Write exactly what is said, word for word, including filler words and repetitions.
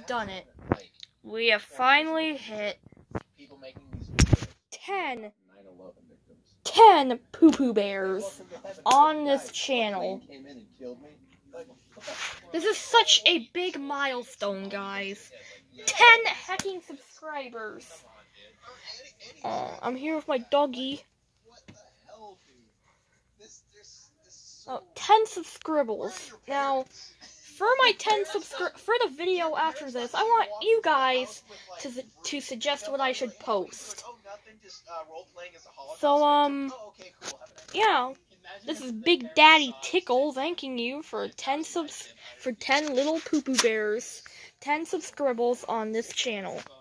done it. We have finally hit ten, ten poo-poo bears on this channel. This is such a big milestone, guys. ten hacking subscribers. Uh, I'm here with my doggy. Oh, ten Subbscribbles. Now, for my ten subscri- for the video after this, I want you guys to su to suggest what I should post. So, um, yeah, this is Big Daddy Tickle thanking you for ten subs for ten little poo-poo bears, ten Subbscribbles on this channel.